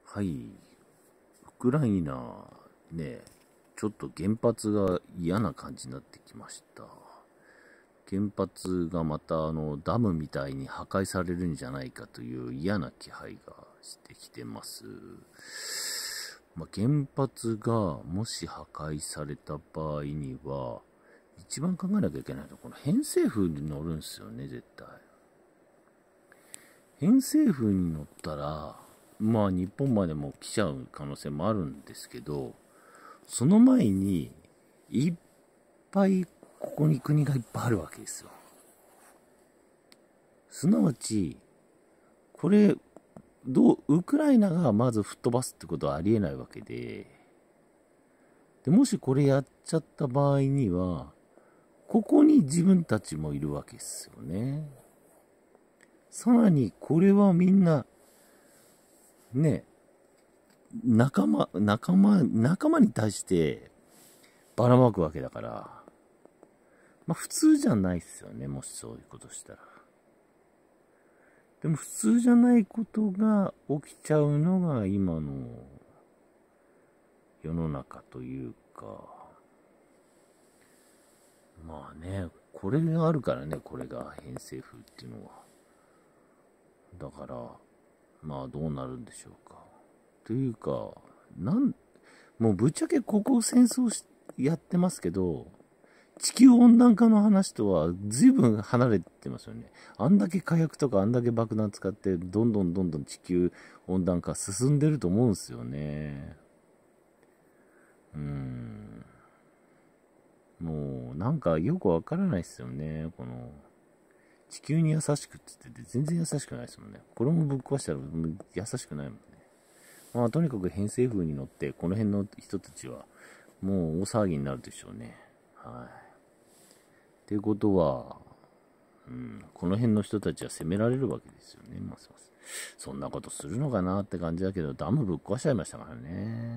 はい、ウクライナ、ね、ちょっと原発が嫌な感じになってきました。原発がまたダムみたいに破壊されるんじゃないかという嫌な気配がしてきてます。原発がもし破壊された場合には、一番考えなきゃいけないのは、この偏西風に乗るんですよね、絶対。偏西風に乗ったら、日本までも来ちゃう可能性もあるんですけど、その前に、いっぱい、ここに国がいっぱいあるわけですよ。すなわち、これ、ウクライナがまず吹っ飛ばすってことはありえないわけで、もしこれやっちゃった場合には、ここに自分たちもいるわけですよね。さらに、これはみんな、ね、仲間に対してばらまくわけだから、普通じゃないっすよね、もしそういうことしたら。でも普通じゃないことが起きちゃうのが今の世の中というか、これがあるからね、これが偏西風っていうのは。だから、どうなるんでしょうか。というか、もうぶっちゃけここ戦争やってますけど、地球温暖化の話とは随分離れてますよね。あんだけ火薬とかあんだけ爆弾使って、どんどん地球温暖化進んでると思うんですよね。もうよくわからないですよね。この、地球に優しくって言って全然優しくないですもんね。これもぶっ壊したら優しくないもんね。とにかく偏西風に乗って、この辺の人たちは、もう大騒ぎになるでしょうね。はい。っていうことは、この辺の人たちは責められるわけですよね。そんなことするのかなって感じだけど、ダムぶっ壊しちゃいましたからね。